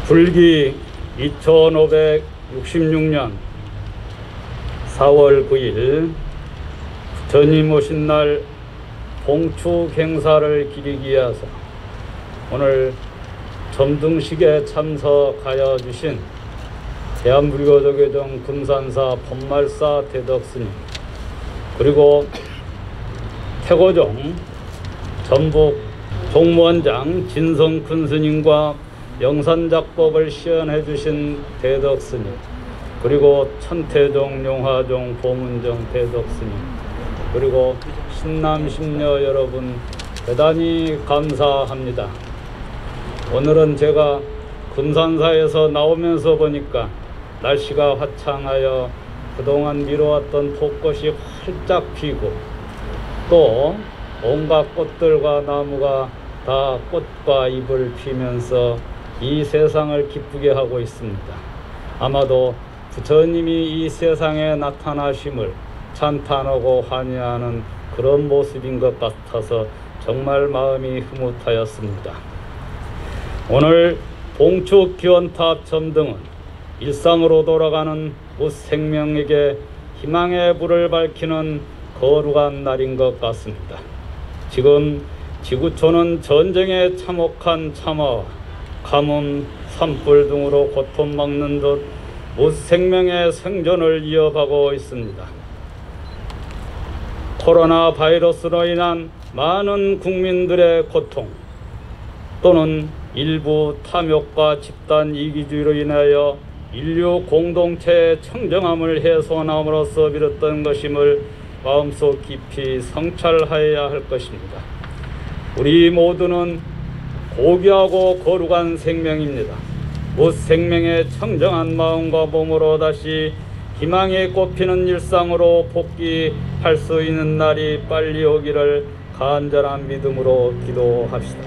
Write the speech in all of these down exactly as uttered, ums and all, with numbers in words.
불기 이천오백육십육 년 사월 구일 부처님 오신 날 봉축 행사를 기리기 위해서 오늘 점등식에 참석하여 주신 대한불교조계종 금산사 법말사 대덕스님, 그리고 태고종 전북 종무원장 진성큰 스님과 영산작법을 시연해 주신 대덕스님, 그리고 천태종 용화종 보문정 대덕스님, 그리고 신남신녀 여러분 대단히 감사합니다. 오늘은 제가 금산사에서 나오면서 보니까 날씨가 화창하여 그동안 미뤄왔던 벚꽃이 활짝 피고 또 온갖 꽃들과 나무가 다 꽃과 잎을 피면서 이 세상을 기쁘게 하고 있습니다. 아마도 부처님이 이 세상에 나타나심을 찬탄하고 환희하는 그런 모습인 것 같아서 정말 마음이 흐뭇하였습니다. 오늘 봉축 기원탑 점등은 일상으로 돌아가는 무생명에게 희망의 불을 밝히는 거룩한 날인 것 같습니다. 지금 지구촌은 전쟁에 참혹한 참화와 가뭄, 산불 등으로 고통받는 듯 무생명의 생존을 이어가고 있습니다. 코로나 바이러스로 인한 많은 국민들의 고통 또는 일부 탐욕과 집단 이기주의로 인하여 인류 공동체의 청정함을 훼손함으로써 비롯된 것임을 마음속 깊이 성찰하여야 할 것입니다. 우리 모두는 고귀하고 거룩한 생명입니다. 무생명의 청정한 마음과 몸으로 다시 희망이 꽃피는 일상으로 복귀할 수 있는 날이 빨리 오기를 간절한 믿음으로 기도합시다.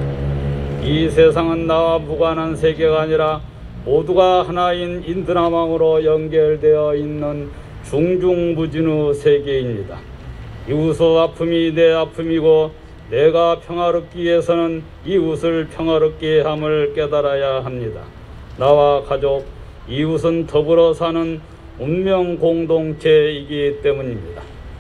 이 세상은 나와 무관한 세계가 아니라 모두가 하나인 인드라망으로 연결되어 있는 중중무진의 세계입니다. 이웃의 아픔이 내 아픔이고 내가 평화롭기 위해서는 이웃을 평화롭게 함을 깨달아야 합니다. 나와 가족, 이웃은 더불어 사는 운명 공동체이기 때문입니다.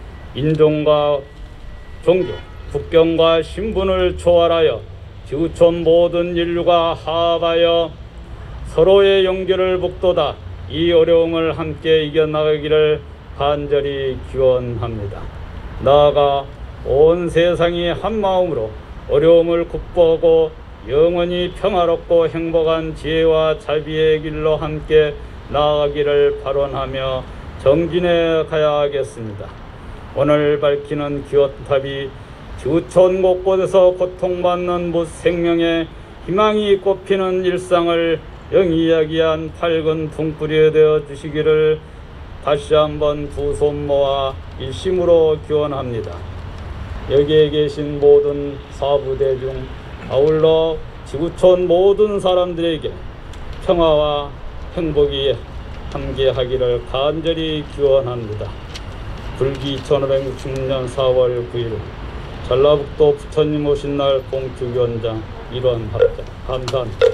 인종과 종교, 국경과 신분을 초월하여 지구촌 모든 인류가 화합하여 서로의 용기를 북돋아 이 어려움을 함께 이겨나가기를 간절히 기원합니다. 나아가 온 세상이 한마음으로 어려움을 극복하고 영원히 평화롭고 행복한 지혜와 자비의 길로 함께 나아가기를 발언하며 정진해 가야 하겠습니다. 오늘 밝히는 기원탑이 지구촌 곳곳에서 고통받는 무생명의 희망이 꽃피는 일상을 영이야기한 밝은 등불이 되어 주시기를 다시 한번 두 손 모아 일심으로 기원합니다. 여기에 계신 모든 사부대중, 아울러 지구촌 모든 사람들에게 평화와 행복이 함께하기를 간절히 기원합니다. 불기 이천오백육십육 년 사월 구일 전라북도 부처님 오신 날 봉축 현장 일원 합작. 감사합니다.